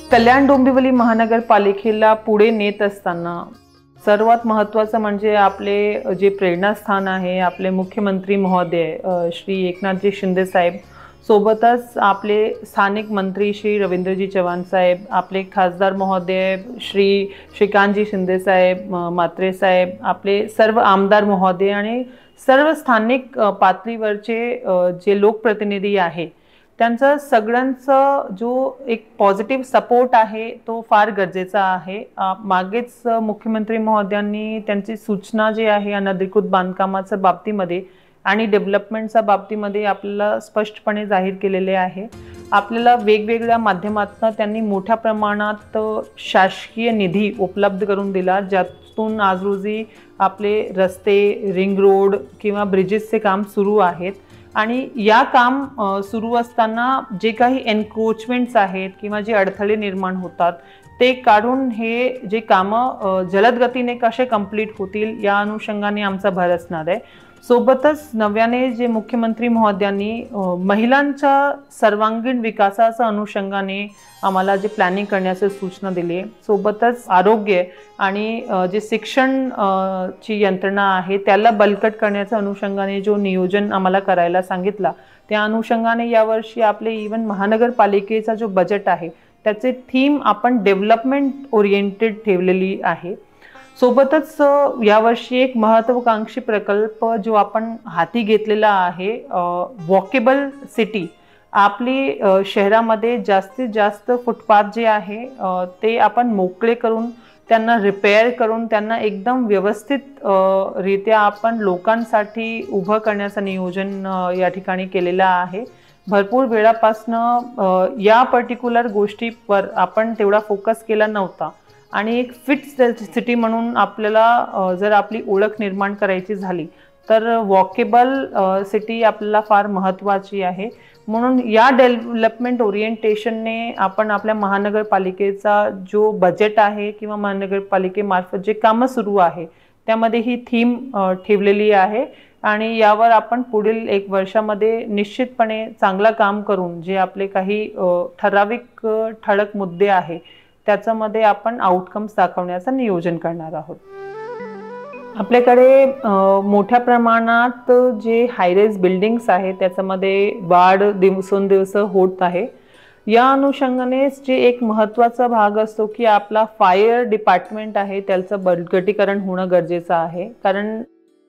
कल्याण डोंबिवली महानगरपालिकेला पुढे नेत असताना सर्वात महत्त्वाचं म्हणजे आपले जे प्रेरणास्थान आहे, आपले मुख्यमंत्री महोदय श्री एकनाथजी शिंदे साहेब, सोबतच आपले स्थानिक मंत्री श्री रवींद्रजी चव्हाण साहेब, आपले खासदार महोदय श्री श्रीकांतजी शिंदे साहेब, म्हात्रे साहेब, आपले सर्व आमदार महोदय आणि सर्व स्थानिक पातळीवरचे जे लोकप्रतिनिधी आहे, त्यांचा सगळ्यांचा जो एक पॉझिटिव्ह सपोर्ट आहे तो फार गरजेचा आहे। मागेच मुख्यमंत्री महोदयांनी त्यांची सूचना जी आहे अनधिकृत बांधकामाच्या बाबतीमध्ये आणि डेव्हलपमेंटच्या बाबतीमध्ये आपल्याला स्पष्टपणे जाहीर केलेले आहे। आपल्याला वेगवेगळ्या माध्यमातून त्यांनी मोठ्या प्रमाणात शासकीय निधी उपलब्ध करून दिला, ज्यातून आज रोजी आपले रस्ते, रिंग रोड किंवा ब्रिजेसचे काम सुरू आहेत। आणि या काम सुरू असताना जे काही एन्क्रोचमेंट्स आहेत किंवा जे अडथळे निर्माण होतात ते काढून हे जे कामं जलद गतीने कसे कंप्लीट होतील या अनुषंगाने आमचा भर असणार आहे। सोबतच नव्याने जे मुख्यमंत्री महोदयांनी महिलांच्या सर्वांगीण विकासाच्या अनुषंगाने आम्हाला जे प्लॅनिंग करण्याची सूचना दिली, सोबतच आरोग्य आणि जे शिक्षण ची यंत्रणा आहे त्याला बलकट करण्याच्या अनुषंगाने जो नियोजन आम्हाला करायला सांगितला, त्या अनुषंगाने यावर्षी आपले इवन महानगरपालिकेचा जो बजेट आहे त्याचे थीम आपण डेव्हलपमेंट ओरिएंटेड ठेवलेली आहे। सोबतच यावर्षी एक महत्त्वाकांक्षी प्रकल्प जो आपण हाती घेतलेला आहे, वॉकेबल सिटी। आपली शहरामध्ये जास्तीत जास्त फुटपाथ जे आहे ते आपण मोकळे करून त्यांना रिपेअर करून त्यांना एकदम व्यवस्थित रित्या आपण लोकांसाठी उभं करण्याचं नियोजन या ठिकाणी केलेलं आहे। भरपूर वेळापासून या पर्टिक्युलर गोष्टीवर आपण तेवढा फोकस केला नव्हता आणि एक फिट सिटी म्हणून आपल्याला जर आपली ओळख निर्माण करायची झाली तर वॉकेबल सिटी आपल्याला फार महत्त्वाची आहे। म्हणून या डेव्हलपमेंट ओरिएंटेशनने आपण आपल्या महानगरपालिकेचा जो बजेट आहे किंवा महानगरपालिकेमार्फत जे कामं सुरू आहे त्यामध्ये ही थीम ठेवलेली आहे आणि यावर आपण पुढील एक वर्षामध्ये निश्चितपणे चांगलं काम करून जे आपले काही ठराविक ठळक मुद्दे आहे त्याच्यामध्ये आपण आउटकम्स दाखवण्याचं नियोजन करणार आहोत। आपल्याकडे मोठ्या प्रमाणात जे हायराइज बिल्डिंग्स आहेत त्याच्यामध्ये वाढ दिवसेंदिवस होत आहे। या अनुषंगानेच जे एक महत्त्वाचा भाग असतो की आपला फायर डिपार्टमेंट आहे त्याचं बळकटीकरण होणं गरजेचं आहे, कारण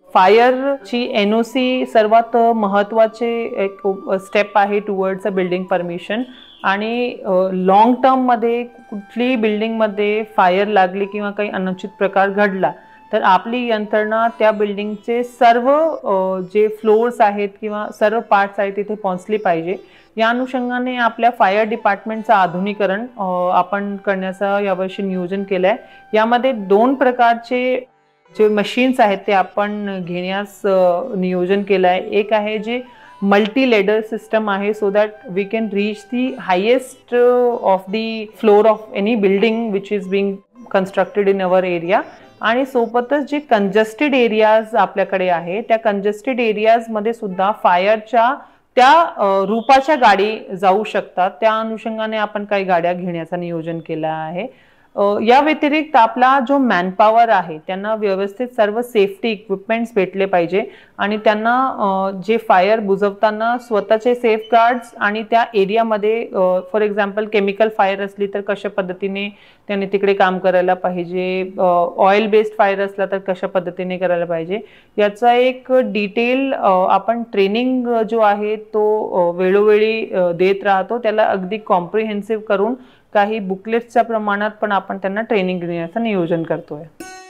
फायरची NOC सर्वात महत्त्वाचे एक स्टेप आहे टुवर्ड्स अ बिल्डिंग परमिशन। आणि लॉंग टर्ममध्ये कुठलीही बिल्डिंगमध्ये फायर लागली किंवा काही अनुचित प्रकार घडला तर आपली यंत्रणा त्या बिल्डिंगचे सर्व जे फ्लोर्स आहेत किंवा सर्व पार्ट्स आहेत तिथे पोहोचली पाहिजे। या अनुषंगाने आपल्या फायर डिपार्टमेंटचं आधुनिकीकरण आपण करण्याचं यावर्षी नियोजन केलं आहे। यामध्ये 2 प्रकारचे जे मशीन्स आहेत ते आपण घेण्यास नियोजन केलं आहे। एक आहे जे मल्टी लेडर सिस्टम आहे, so that we can reach the highest of the floor of any building which is being constructed in our area. आणि सोबतच जे कंजेस्टेड एरियाज आपल्याकडे आहे त्या कंजेस्टेड एरियाजमध्ये सुद्धा फायरच्या त्या रूपाच्या गाडी जाऊ शकतात, त्या अनुषंगाने आपण काही गाड्या घेण्याचं नियोजन केलं आहे। या व्यतिरिक्त आपला जो मॅनपॉवर आहे त्यांना व्यवस्थित सर्व सेफ्टी इक्विपमेंट्स भेटले पाहिजे आणि त्यांना जे फायर बुझवताना स्वतःचे सेफगार्ड्स आणि त्या एरियामध्ये फॉर एक्झाम्पल केमिकल फायर असली तर कशा पद्धतीने त्यांनी तिकडे काम करायला पाहिजे, ऑइल बेस्ड फायर असला तर कशा पद्धतीने करायला पाहिजे याचा एक डिटेल आपण ट्रेनिंग जो आहे तो वेळोवेळी देत राहतो। त्याला अगदी कॉम्प्रिहेन्सिव्ह करून काही बुकलेट्सच्या प्रमाणात पण आपण त्यांना ट्रेनिंग देण्याचं नियोजन करतोय।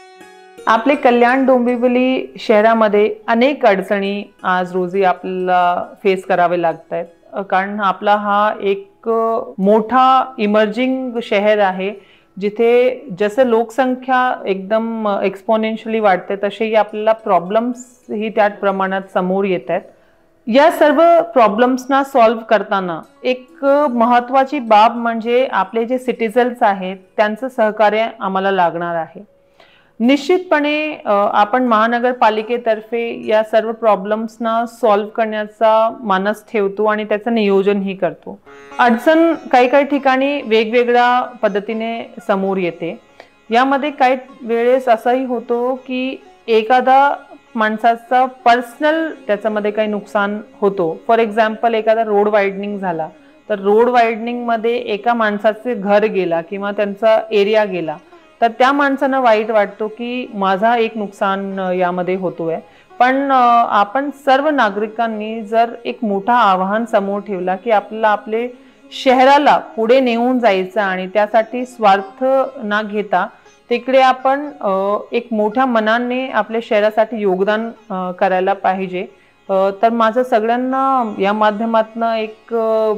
आपले कल्याण डोंबिवली शहरामध्ये अनेक अडचणी आज रोजी आपल्याला फेस करावे लागत आहेत, कारण आपला हा एक मोठा इमर्जिंग शहर आहे जिथे जसं लोकसंख्या एकदम एक्सपोनेन्शियली वाढते तसेही आपल्याला प्रॉब्लेम्स ही त्या प्रमाणात समोर येत आहेत। या सर्व प्रॉब्लेम्सना सॉल्व्ह करताना एक महत्त्वाची बाब म्हणजे आपले जे सिटीजन्स आहेत त्यांचं सहकार्य आम्हाला लागणार आहे। निश्चितपणे आपण महानगरपालिकेतर्फे या सर्व प्रॉब्लेम्सना सॉल्व्ह करण्याचा मानस ठेवतो आणि त्याचं नियोजनही करतो. अडचण काही काही ठिकाणी वेगवेगळ्या पद्धतीने समोर येते. यामध्ये काही वेळेस असंही होतो की एखादा माणसाचा पर्सनल त्याच्यामध्ये काही नुकसान होतो. फॉर एक्झाम्पल एखादा रोड वाईडनिंग झाला तर रोड वाईडनिंग मध्ये एका माणसाचे घर गेला किंवा त्यांचा एरिया गेला तर त्या माणसानं वाईट वाटतो की माझा एक नुकसान यामध्ये होतोय. पण आपण सर्व नागरिकांनी जर एक मोठा आव्हान समोर ठेवला की आपल्याला आपले शहराला पुढे नेऊन जायचं आणि त्यासाठी स्वार्थ न घेता तिकडे आपण एक मोठ्या मनाने आपल्या शहरासाठी योगदान करायला पाहिजे. तर माझं सगळ्यांना या माध्यमातून एक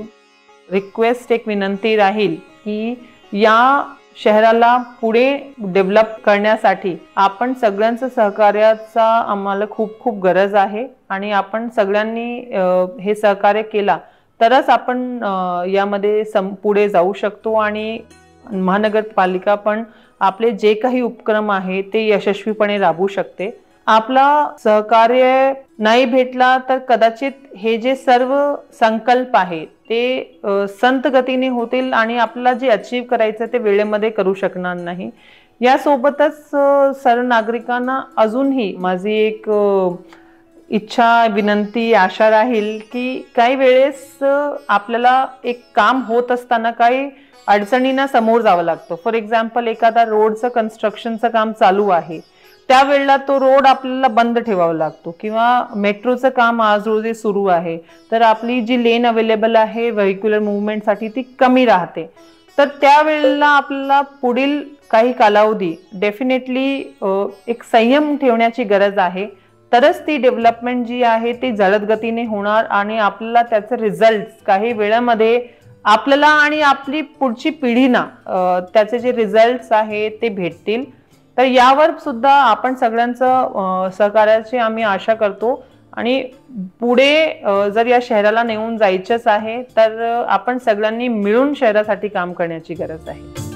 रिक्वेस्ट, एक विनंती राहील की या शहराला पुढे डेव्हलप करण्यासाठी आपण सगळ्यांचं सहकार्याचा आम्हाला खूप खूप गरज आहे आणि आपण सगळ्यांनी हे सहकार्य केला तरच आपण यामध्ये पुढे जाऊ शकतो आणि महानगरपालिका पण आपले जे काही उपक्रम आहे ते यशस्वीपणे राबवू शकते. आपला सहकार्य नाही भेटला तर कदाचित हे जे सर्व संकल्प आहे ते संत गतीने होतील आणि आपल्याला जे अचीव करायचं ते वेळेमध्ये करू शकणार नाही. यासोबतच सर्व नागरिकांना अजूनही माझी एक इच्छा, विनंती, आशा राहील की काही वेळेस आपल्याला एक काम होत असताना काही अडचणींना समोर जावं लागतं. फॉर एक्झाम्पल एखादा रोडचं कन्स्ट्रक्शनचं काम चालू आहे त्यावेळेला तो रोड आपल्याला बंद ठेवावा लागतो किंवा मेट्रोचं काम आज रोजी सुरू आहे तर आपली जी लेन अवेलेबल आहे व्हेहिक्युलर मुवमेंटसाठी ती कमी राहते. तर त्यावेळेला आपल्याला पुढील काही कालावधी डेफिनेटली एक संयम ठेवण्याची गरज आहे. तरच ती डेव्हलपमेंट जी आहे ती जलद गतीने होणार आणि आपल्याला त्याचे रिझल्ट काही वेळामध्ये आपल्याला आणि आपली पुढची पिढीना त्याचे जे रिझल्ट्स आहे ते भेटतील. तर यावर सुद्धा आपण सगळ्यांचं सहकार्याची आम्ही आशा करतो आणि पुढे जर या शहराला नेऊन जायचंच आहे तर आपण सगळ्यांनी मिळून शहरासाठी काम करण्याची गरज आहे.